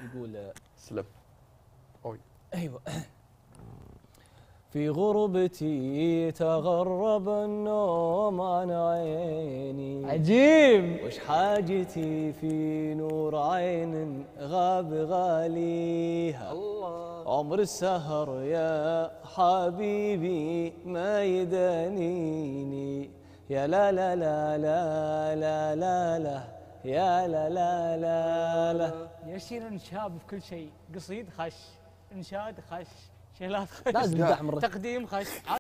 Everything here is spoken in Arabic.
يقول سلب. اوي. ايوه. في غربتي تغرب النوم عن عيني، عجيب. وش حاجتي في نور عين غاب غاليها. الله. عمر السهر يا حبيبي ما يدانيني، يا لا لا لا لا لا لا لا، يا لا لا لا لا. يصير انشاب في كل شيء، قصيد خش، انشاد خش، شيلات خش، لازم تدعم تقديم خش.